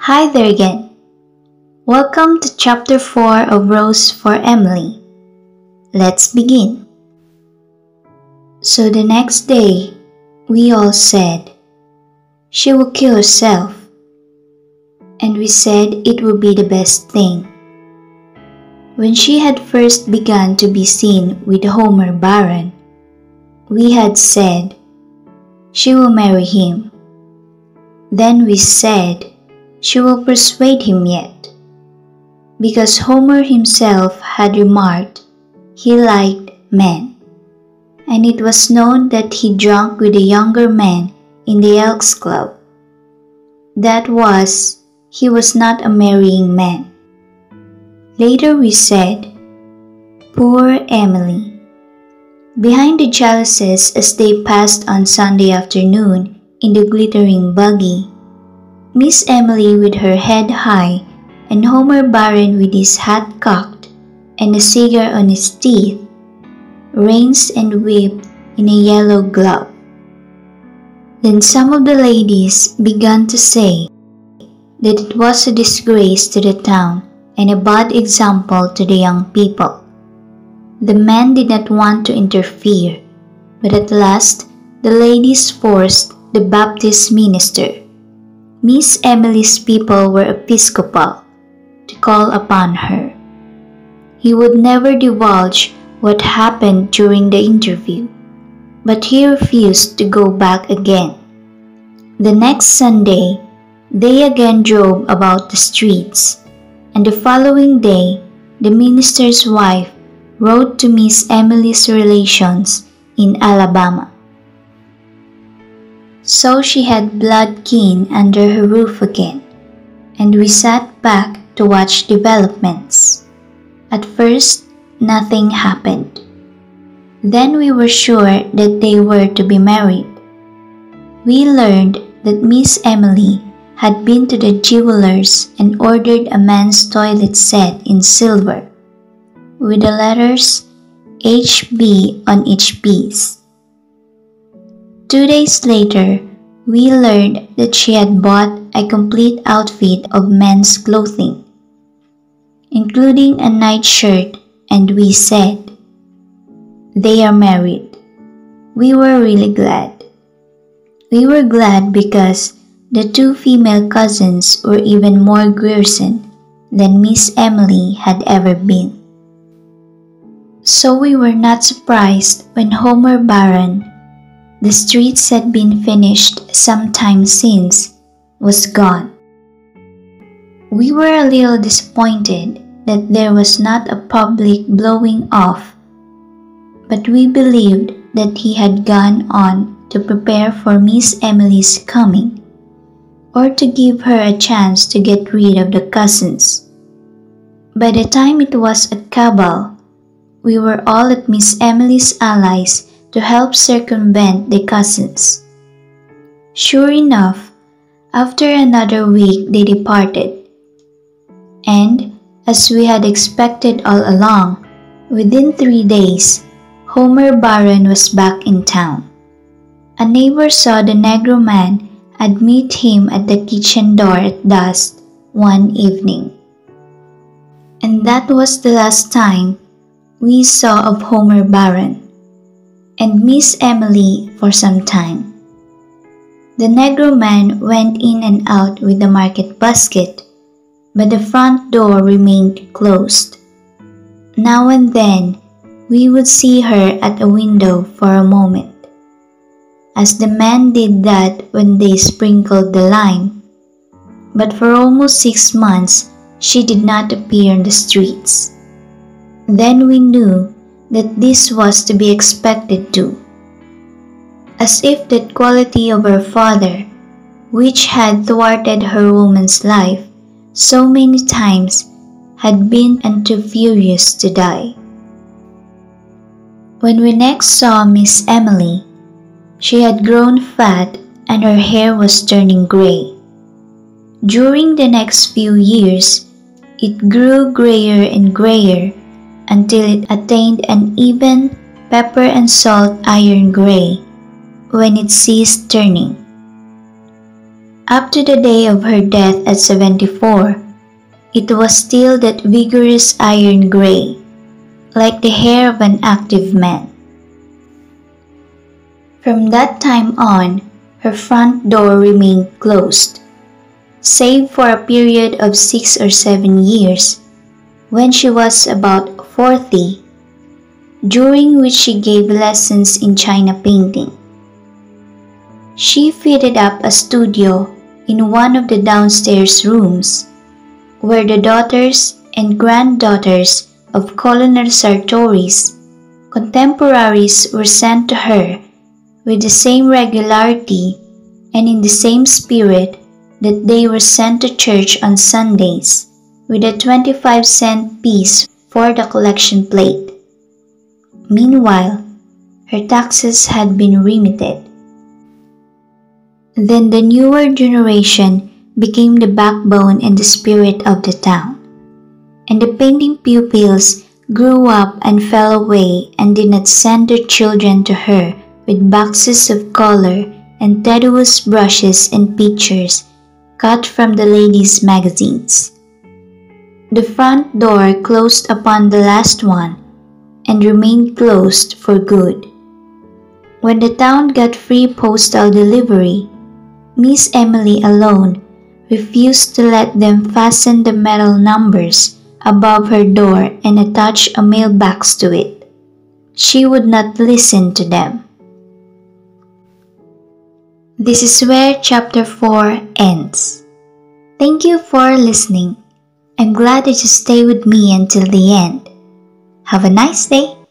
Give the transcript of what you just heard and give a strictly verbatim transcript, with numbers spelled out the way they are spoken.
Hi there again. Welcome to chapter four of Rose for Emily. Let's begin. So the next day, we all said, she will kill herself. And we said it would be the best thing. When she had first begun to be seen with Homer Byron, we had said, she will marry him. Then we said, she will persuade him yet, because Homer himself had remarked he liked men, and it was known that he drank with the younger men in the Elks Club. That was, he was not a marrying man. Later we said, poor Emily. Behind the chalices as they passed on Sunday afternoon in the glittering buggy, Miss Emily with her head high and Homer Byron with his hat cocked and a cigar on his teeth, rinsed and whipped in a yellow glove. Then some of the ladies began to say that it was a disgrace to the town and a bad example to the young people. The men did not want to interfere, but at last the ladies forced the Baptist minister, Miss Emily's people were Episcopal, to call upon her. He would never divulge what happened during the interview, but he refused to go back again. The next Sunday, they again drove about the streets, and the following day, the minister's wife wrote to Miss Emily's relations in Alabama. So she had Blood King under her roof again, and we sat back to watch developments. At first, nothing happened. Then we were sure that they were to be married. We learned that Miss Emily had been to the jeweler's and ordered a man's toilet set in silver, with the letters H B on each piece. Two days later, we learned that she had bought a complete outfit of men's clothing, including a nightshirt, and we said, they are married. We were really glad. We were glad because the two female cousins were even more Grierson than Miss Emily had ever been. So we were not surprised when Homer Byron, the streets had been finished some time since, was gone. We were a little disappointed that there was not a public blowing off, but we believed that he had gone on to prepare for Miss Emily's coming, or to give her a chance to get rid of the cousins. By the time it was at Cabal, we were all at Miss Emily's allies to help circumvent the cousins. Sure enough, after another week they departed, and, as we had expected all along, within three days, Homer Byron was back in town. A neighbor saw the Negro man admit him at the kitchen door at dusk one evening. And that was the last time we saw of Homer Byron and Miss Emily for some time. The Negro man went in and out with the market basket, but the front door remained closed. Now and then, we would see her at a window for a moment, as the men did that when they sprinkled the lime, but for almost six months she did not appear in the streets. Then we knew that this was to be expected too, as if that quality of her father, which had thwarted her woman's life so many times, had been and too furious to die. When we next saw Miss Emily, she had grown fat and her hair was turning gray. During the next few years, it grew grayer and grayer until it attained an even pepper and salt iron gray when it ceased turning. Up to the day of her death at seventy-four, it was still that vigorous iron gray, like the hair of an active man. From that time on, her front door remained closed, save for a period of six or seven years, when she was about forty, during which she gave lessons in China painting. She fitted up a studio in one of the downstairs rooms, where the daughters and granddaughters of Colonel Sartori's contemporaries were sent to her with the same regularity and in the same spirit that they were sent to church on Sundays with a twenty-five cent piece for the collection plate. Meanwhile, her taxes had been remitted. Then the newer generation became the backbone and the spirit of the town, and the painting pupils grew up and fell away and did not send their children to her with boxes of color and tedious brushes and pictures cut from the ladies' magazines. The front door closed upon the last one and remained closed for good. When the town got free postal delivery, Miss Emily alone refused to let them fasten the metal numbers above her door and attach a mailbox to it. She would not listen to them. This is where chapter four ends. Thank you for listening. I'm glad that you stay with me until the end. Have a nice day.